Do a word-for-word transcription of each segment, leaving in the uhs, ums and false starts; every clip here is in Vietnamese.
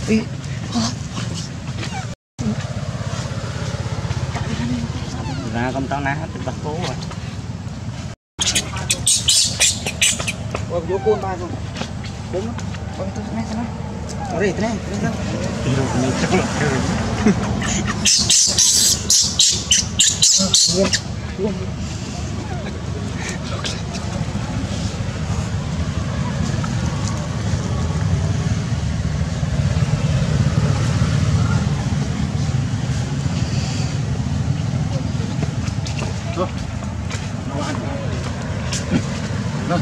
ra con tao nát từ bạc cố rồi. Ôi vô côn ba rồi. Đúng không? Ôi tôi này sao này? Ở đây thế này, thế này. Mình chắc là Luôn. Luôn. Rồi. Nấu ăn. Rồi.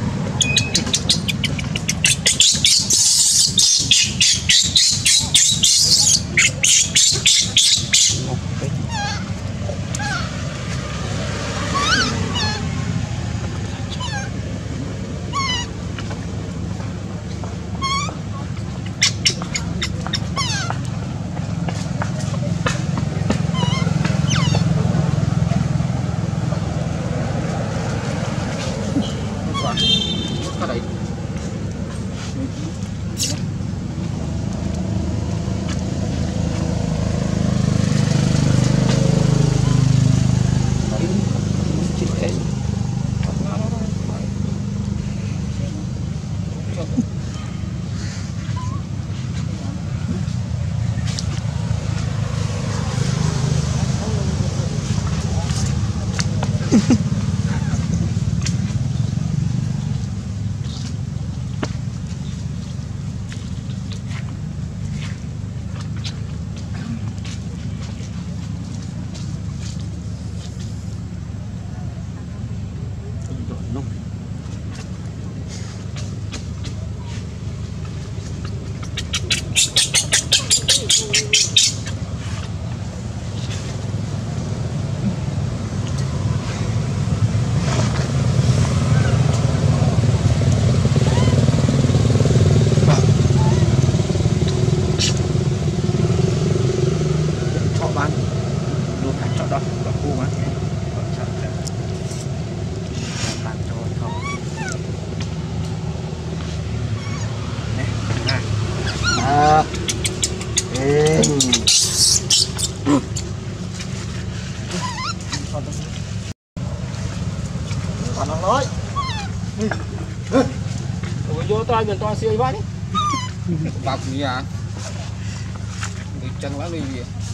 Cái đấy. À, ê. Còn đang nói. Ủa vô tay mình to siêu quá đi. Bọc gì à? Bị chân lắm đi gì.